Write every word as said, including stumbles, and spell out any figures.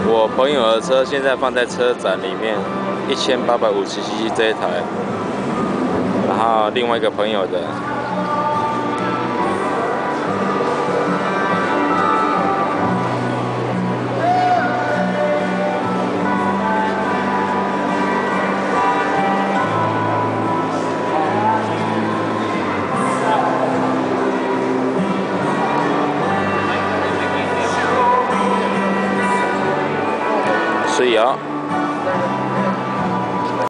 我朋友的车现在放在车展里面，一千八百五十 C C 这一台，然后另外一个朋友的。所以啊。